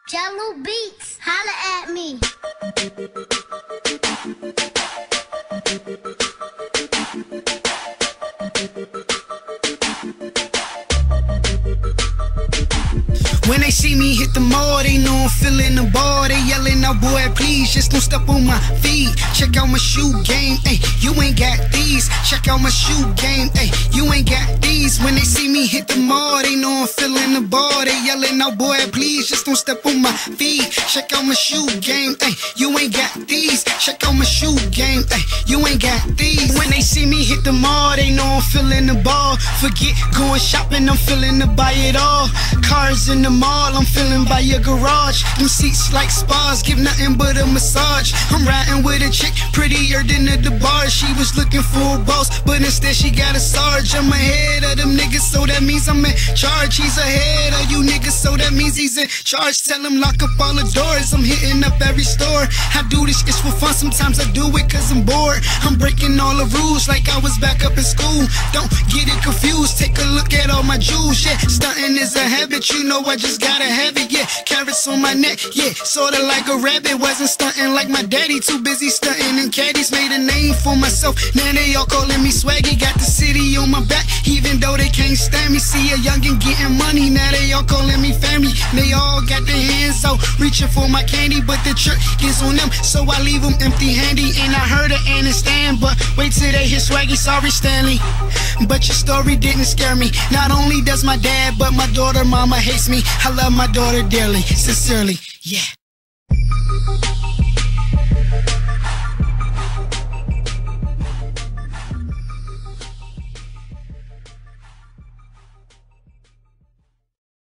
Jello Beats, holla at me. When they see me hit the mall, they know I'm feeling the ball. They yelling out, boy, please, just don't step on my feet. Check out my shoe game, ayy, you ain't got these. Check out my shoe game, ayy, you ain't got these. When they see me hit the mall, they know I'm feeling the ball. They yelling out, boy, please, just don't step on my feet. Check out my shoe game, ayy, you ain't got these. Check out my shoe game, ayy, you ain't got these. When they see me hit the mall, they know I'm feeling the ball. Forget going shopping, I'm feeling to buy it all. Cars in the mall, I'm feeling by your garage. Them seats like spas, give nothing but a massage. I'm riding with a chick prettier than at the bar. She was looking for a boss, but instead she got a sarge. I'm ahead of them niggas, so that means I'm in charge. He's ahead of you niggas, so that means he's in charge. Tell him lock up all the doors, I'm hitting up every store. I do this shit for fun, sometimes I do it cause I'm bored. I'm breaking all the rules like I was back up in school. Don't get it confused, take a look at all my jewels. Yeah, stunting is a habit, you know I just gotta have it. Yeah, carrots on my neck, yeah, sorta like a rabbit. Wasn't stunting like my daddy, too busy stunting in caddies. Made a name for myself, now they all calling me swaggy. Got the city on my back, even though they can't stand me. See a youngin' getting money, now they all calling me family. They all got their hands out, reaching for my candy, but the trick is on them, so I leave them empty-handed. And I heard it and stand, but wait till they hear swaggy, sorry Stanley. But your story didn't scare me. Not only does my dad, but my daughter mama hates me. I love my daughter dearly, sincerely, yeah.